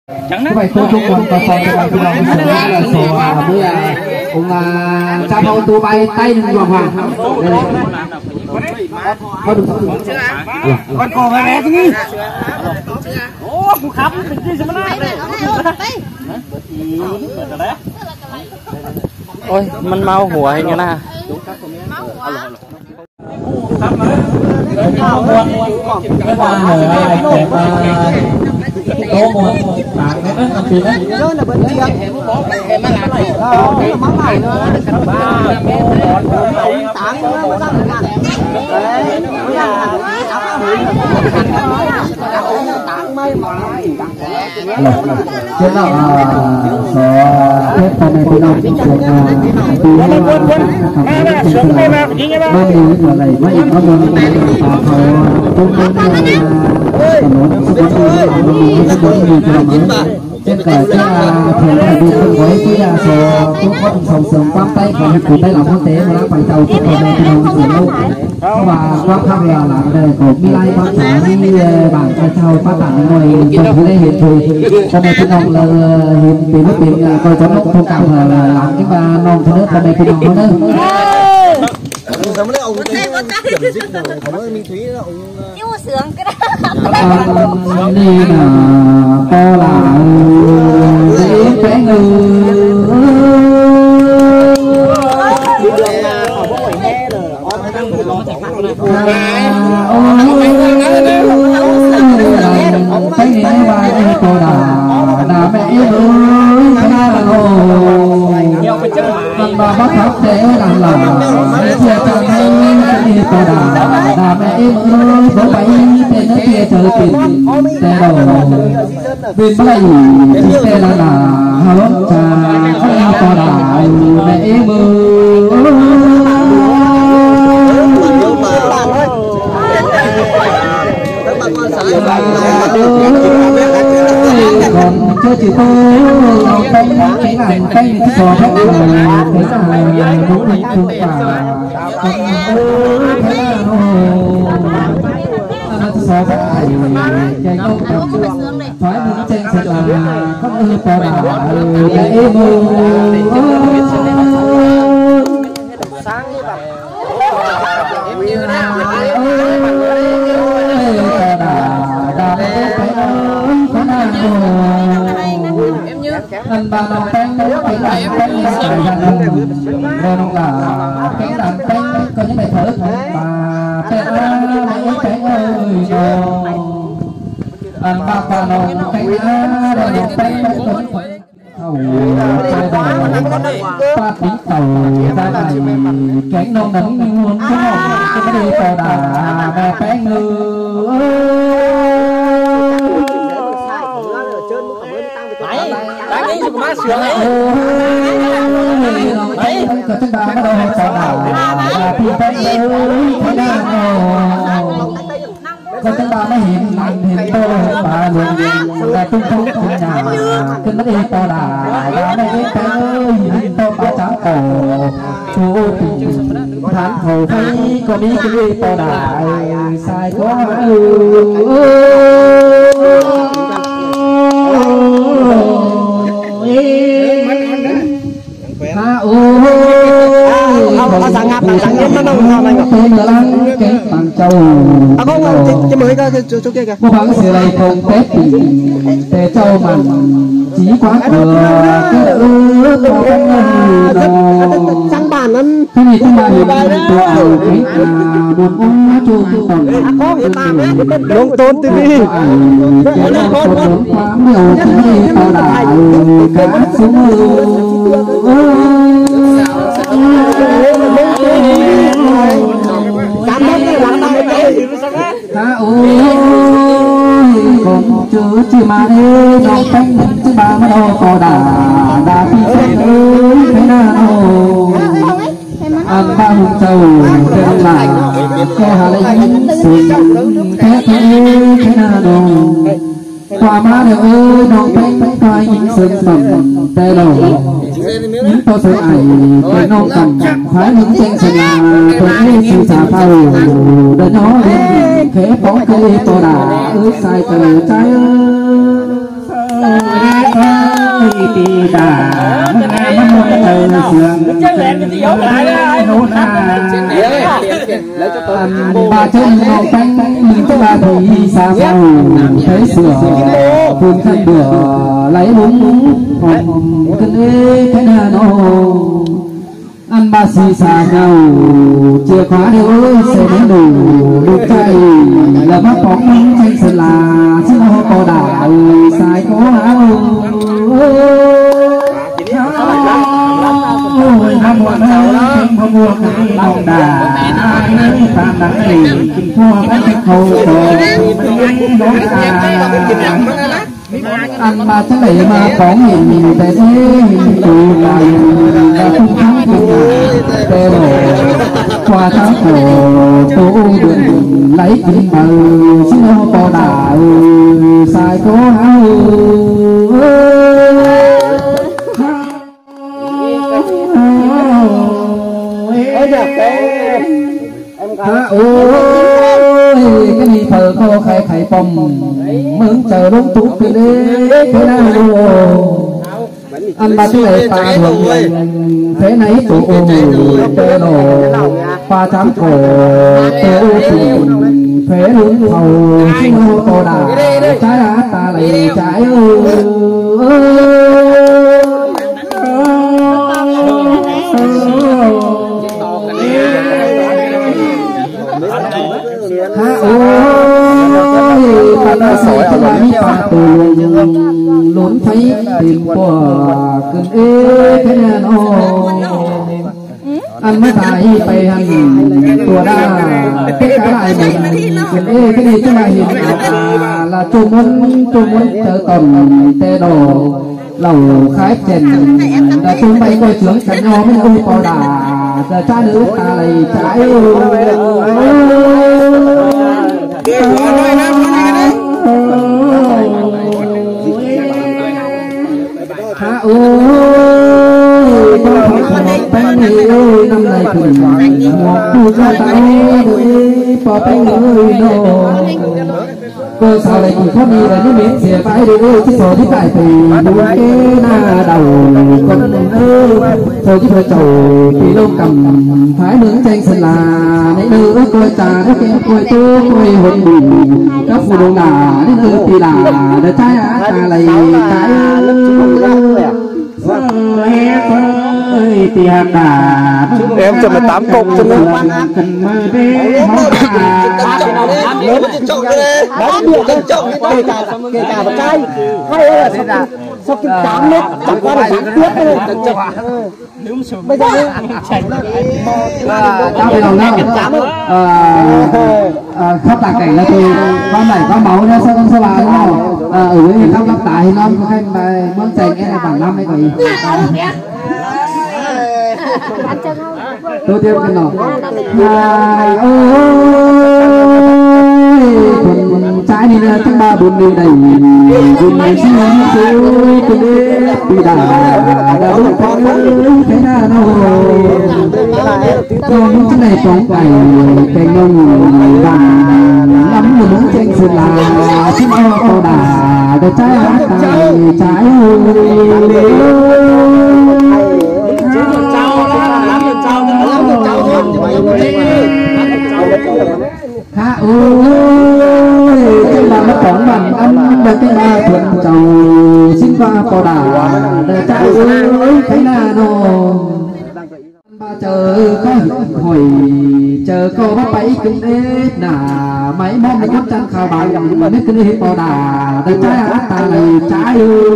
vậy tôi chúc mừng và còn cho bạn là số với ông cha phong tu bay tay đừng hoàng hoàng con cổ bé bé đi ô phụ khắp mình đi xem nó ôi mình mau hùa hay như nào có một bạn đấy nó thì đấy nó là bên kia em mà làm này món này nó tảng nó mới ra được đấy tảng mấy mà cái nào số hết phần này thì nó cũng trên cờ trên thường là đi con với cái số cũng có sòng sườn quăng tay còn cụ tay làm quốc tế mà phải tàu cái con này thì nó sườn lâu và quăng khang là đời của Milai phát sản đi bản cho cháu phát sản ngoài trong khu đây hiện thì con này thì nó là hiện từ nước biển coi cho nó không cảm là làm cái mà non cho nước con này thì nó nữa giống đấy ông kiểm dịch rồi cảm ơn Minh Thúy là ông yêu sướng cái đó đi là to là dễ bé bà bắt khóc để làm chia cho thấy đi tòa đà mẹ em ơi bố bảy tên nó kia chờ tiền tên đầu vì bây giờ tên là halo trà tòa đà mẹ em ơi còn chưa chỉ tôi lòng tay cái này tay cái trò hết rồi cái là đúng mình không phải thế là nó so với cái công thoái đứng trên sẽ là con ơi to đà để em sáng như vậy em như nào anh bà làm tên cái làm tên là rồi là cái làm tên có những bài thơ mà tên ơi tên ơi anh bà làm tên rồi tên có ba tiếng tàu ra này cái non nắng luôn cái đi tàu đà mẹ bé ngư đấy cái gì mà sướng ấy đấy cái chân bà nó đâu sao nào thì bé ơi thế nào con chân bà nó hiện tôi bà luôn là tung tung ở nhà cứ nó đi to đà bà nó đi bé ơi hiện tôi bà trắng cổ chú tháng hồ thấy có đi cái đi to đà sai quá sang ngáp nó đâu nào này cái bằng châu không cái mới cái chỗ kia kìa cô bằng sự này không tết để châu mà chỉ quá cửa cái sang bàn ăn cái gì cũng mà hiện tôi ở cái buồn uống chuông có hiện mà lông tôn tivi cái nó có quá nhiều cái tao đã cá xuống con chưa chỉ mà đi đâu cánh chứ bà mà đâu có đà phi ơi thế nào anh ba hùng châu tên là cái hà linh sừng thế nào qua má đều ơi đâu cánh coi những sừng sầm tê đầu những tôi sẽ ai cái non cầm phải những chân sừng tôi ấy sự xả phao để nó lên khẽ bóng cây to đà ơi sai trời trái ơi tì đà nghe mắt một tờ sườn nô na bà chân ngọc canh mình cho bà thì xa sao thấy sửa phun khăn bữa lấy bún hồng cân ê cái nào nó ăn ba xì xà nhau chìa khóa đều ơi sẽ đến đủ được chạy là mắt bóng tranh sơn là chứ nó có đảo sai có áo năm muộn hơn không mua cái lòng đà ai nơi tàn đắng này kinh thua các cái khâu đó ăn mà thế này mà có nhìn về thế hình từ là không thắng được tê đổ qua tháng khổ tô đường lấy kim mờ xin hô to đà sai cố áo ôi cái gì thờ khô khai khai phong mướn chờ đúng tú cái đấy thế nào anh ba thứ này ta đường thế nấy tụ tê nổ pha chám cổ tê tùng phế hướng thầu xin hô tô đà trái đá ta lại trái ta sẽ cho bạn phá tù luôn thấy tìm của cưng ê thế nào anh mới phải bày hành tùa đa tất cả lại mình cưng ê cái này cho là hiện là chung muốn chờ tầm tê đồ lẩu khái chèn đã chung bay coi trưởng chẳng nhau mới ôi bò đà giờ cha nữ ta lại trái ôi con phải một bánh ơi năm nay cùng một khu cho tay bỏ bánh ơi đồ cô sao lại chỉ có đi là những miếng xìa phải đi ơi chứ số thì tại thì đúng cái na đầu con ơi thôi chứ phải trầu thì lâu cầm phải nướng chanh sơn là nãy đưa coi trà nó kêu coi tôi coi hồn bì các phụ đồ đà đến đưa thì là để trái á trà lại cái ơi thì hạt đà em cho mày 8 cục cho nó lớn trộn đây đó được trộn kể cả một chai hay là sau khi 8 mét chẳng qua là sáng tiếp thôi bây giờ tao bây giờ khắp tạc cảnh là tôi con này có máu ra sao con sao bà đúng không ở dưới khắp lắp tải thì nó có cái bài món chành cái này bằng 5 hay có gì tôi tiếp cái nọ trái đi ra tháng 3 4 đi đầy buồn này xin tôi từ đây bị đà đã đúng con thế nào con cái này trống cày cành nông vàng lắm một muốn tranh sơn là xin ô đà để trái hát trái ha ơi cái bà nó còn bằng ăn được cái ba thuận chầu xin qua cò đà để trái ơi cái nào ba chờ có hồi chờ cô bắt bẫy cũng hết nà mấy món mình chăn khao bằng mà biết cái đi cò đà để trái á ta này trái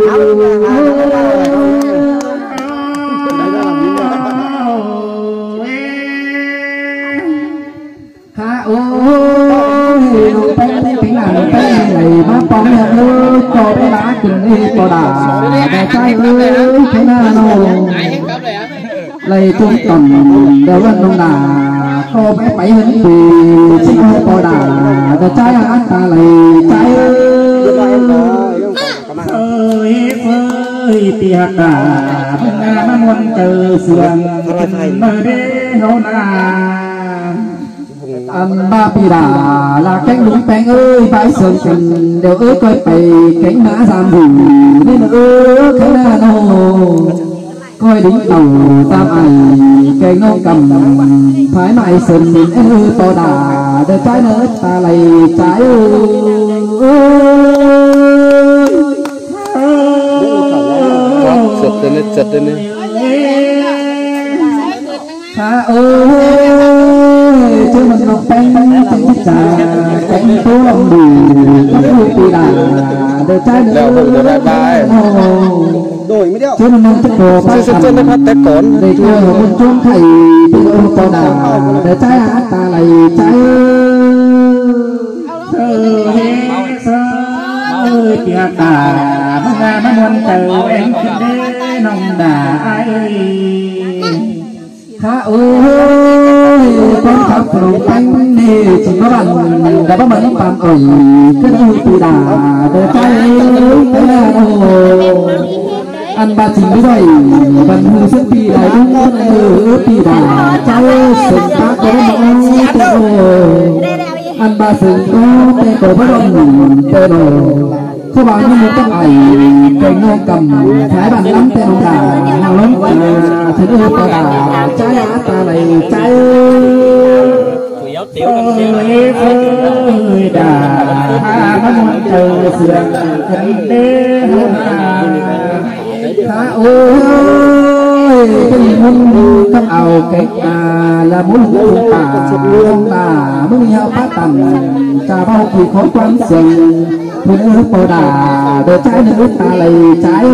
ha ôi nông tay cái nào nông tay này má con nhà ơi cho bé bá cùng đi cò đà để trái ơi cái nào lấy trung tuần đều lên nông đà cô bé 7 hình thì xin hô cò đà để trái ăn ta lấy trái ơi tiệc đà nó muốn từ sườn nơi đi hô na ăn ba pi đà là cánh đúng bánh ơi bãi sườn sườn đều ơi coi bày cánh mã giam đủ nên ơi cái nào coi đỉnh đầu tam ai cây ngô cầm phải mãi sừng to đà để trái nữa ta lại trái chật lên đi Tha ơi chứ mình ngọc bánh chẳng thích trà cánh tố lòng bì lắm vui tì đà để trái nữa chứ mình mong chất đồ phát tầm để chưa một chuông thầy từ ôm to đà để trái hát ta lại trái ơi kìa tà mong ra nó muôn từ em đế nông đà ai Tha ơi con khắp lòng anh nè chỉ có bạn đã bắt mấy bạn ơi cứ vui tì đà để trái ăn ba chính với vẫn hư sức tì đà đúng ở tì đà trái sừng ta có mong ăn ba sừng có tê cổ bất động tê đồ không bao nhiêu một tấm ảnh cây ngô cầm thái bàn lắm tê nông đà hàng lắm thế ơi ta đà trái á ta này trái ơi đà ha nó muốn chờ sườn thân đế hôn Tha ơi cái muốn cấp ảo cái là muốn hữu bà muốn nhau phát tầm trà bao thì khó quán sừng thôi nữa bò đà để trái nữa ta lại trái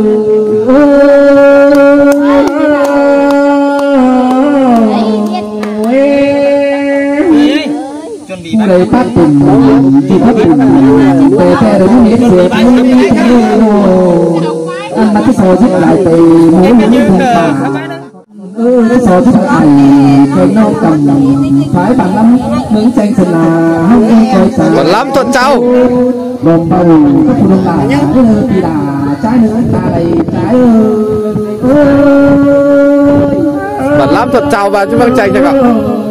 lấy phát tình chỉ phát tình để theo đúng nghĩa sự ăn mà cái sò giúp lại từ mỗi những vùng bà cái sò giúp lại cây nâu cầm phải bằng lắm miếng chanh thật là không em coi sao còn lắm tuần sau bồn bầu các phụ nữ là thì là trái nữa ta này trái còn lắm tuần sau và chúng vâng chanh cho cậu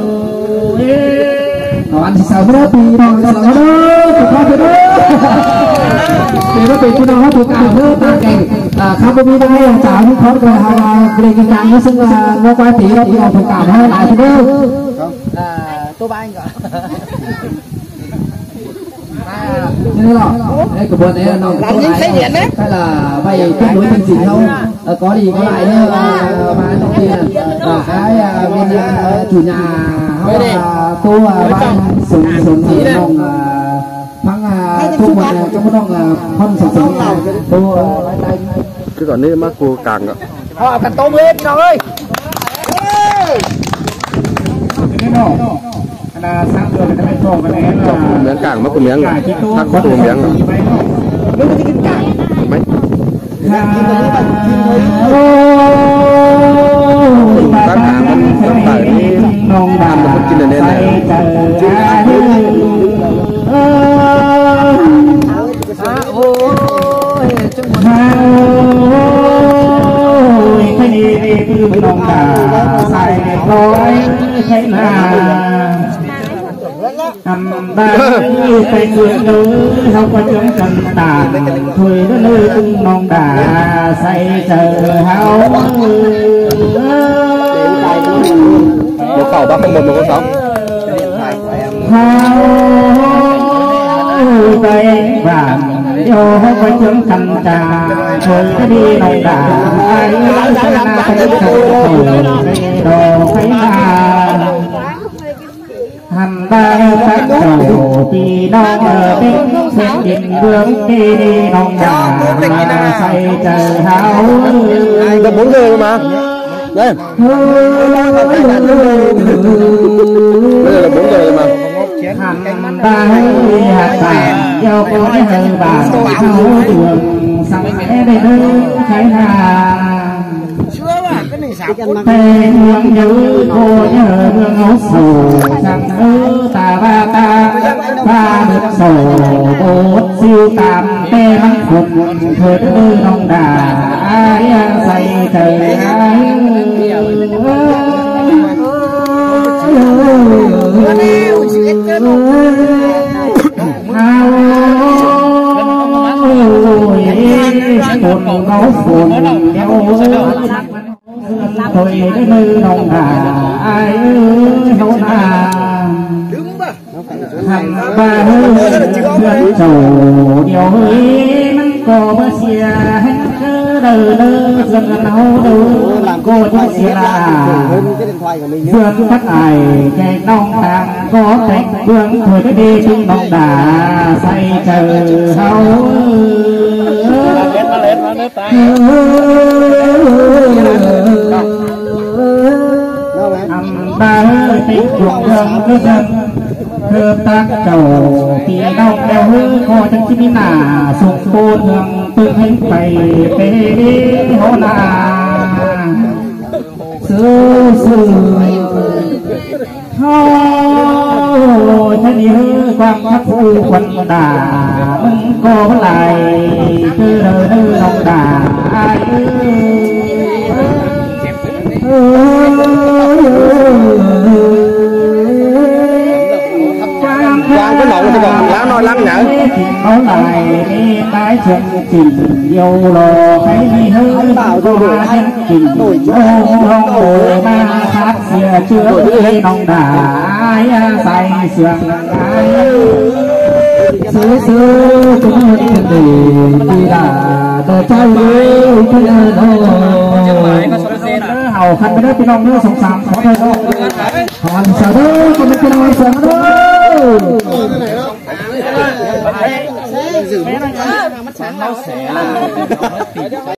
anh thì sao đó thì nó sao đó thì đó thì nó bị cái đó thuộc cả nước ta kèm không có biết đây chào những khó rồi họ về cái càng nó xưng là nó quay tí đó thì họ thuộc cả nó lại thì đâu tôi ba anh cả như đó đây của bọn này nó có lại hay là vậy kết nối chương trình không có gì có lại nữa mà trong kia cái bên chủ nhà họ cô ban sủng thì nông phăng thu mà trong cái nông phân sủng cô cứ còn đây mắc cô càng ạ họ cần tôm lên nào ơi cái nó là sáng rồi người ta hay trộn cái này là miếng càng mắc cô miếng thắc có đồ miếng nếu mà cái càng mấy các hàng vẫn phải làm một kinh nên này cái gì từ nông đà sai lối thấy là ba cây ngưỡng nữ không có chứng cần tàn thôi nó nơi tung nông đà say chờ háo một khẩu 301 háo tay vàng vô không có chứng cần trà thôi nó đi nông đà ai sẽ là cái đồ thấy là hành ba các đầu thì non ở bên xem nhìn vương đi đi non đà say chờ háo được 4 người mà đây bây giờ là 4 người mà hành ba hạt vàng do cô ấy hơi vàng háo đường sang đây nơi khai hà tê hương nhớ cô nhớ hương áo sầu chẳng ư ta ba được sầu bột siêu tam tê măng phục thôi ư nông đà ai say trời ai một máu phồn đeo thôi đến nơi nông đà ai ơi hậu đà thằng ba ơi chuyện trầu điều ơi nắng cò bơ xìa hết cứ đời lơ dần hậu đâu cô cho xìa là dương phát ai chạy nông đà có cánh vương thôi cái đi chung nông đà say chờ hậu ba ơi tình cuộc đường cứ dân thơ tác trầu thì đau đeo hư co chân chim nà sụp cô thường tự hình bày tê đi hô nà sư sư thôi thân yêu quang khắc phu quần đà mừng cô lại cứ đời nơi lòng đà ai cái nồi thì còn lá nói lắm nhở nó lại đi tái chuyện trình yêu lò thấy đi hơi bảo qua nhân trình hông hồ ma sát xìa chưa đi nông đà ai say sườn ai xứ xứ cũng hơn thì là đời trai yêu cái hầu khăn cái đó cái nông nó sống sạm có thôi không còn sợ đó còn cái nông sợ đó